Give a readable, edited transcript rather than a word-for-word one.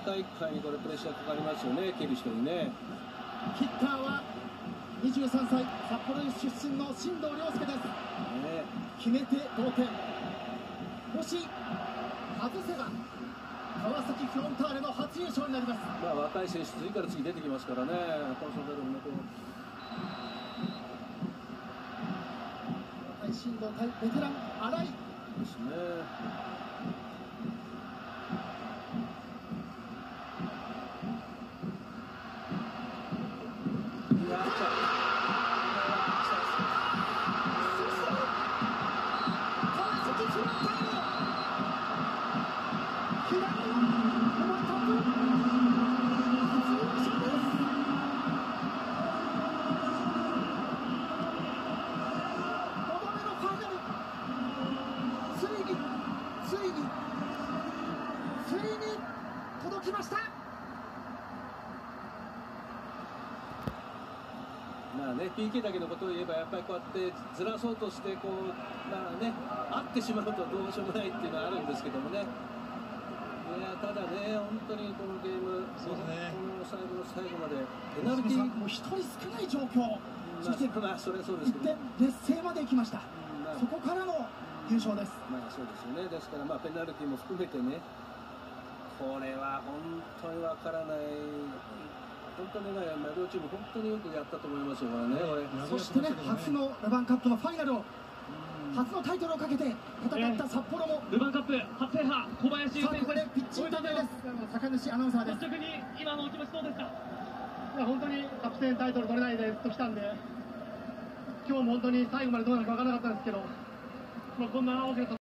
体育会にこれプレッシャーかかりますよね、蹴る人にね。 キッカーは23歳、札幌出身の進藤亮介です。決めて同点。もし外せば川崎フロンターレの初優勝になります。 まあ若い選手次から次出てきますからね、コンソメルもね。 若い進藤対ベテラン新井ですね。 ついに届きました。 まあね、PK だけのことを言えばやっぱりこうやってずらそうとしてこう、まあね、合ってしまうとどうしようもないっていうのはあるんですけどもね。いやただね、本当にこのゲーム、そうですね、この最後の最後までペナルティーもう1人少ない状況、そしてまあそれはそうですけど、 1点劣勢まで行きました。そこからの優勝です。 まあそうですよね。ですからまあペナルティーも含めてね、これは本当にわからない。本当にね、両チーム本当によくやったと思いますよね。 そしてね、初のルヴァンカップのファイナルを、初のタイトルをかけて戦った札幌も、 ルヴァンカップ初制覇、小林優選手。 ここでピッチインタビューです。坂主アナウンサーです。 率直に今のお気持ちどうですか？ いや本当にカップ戦タイトル取れないでずっと来たんで、今日も本当に最後までどうなるか分からなかったんですけど、こんな大きな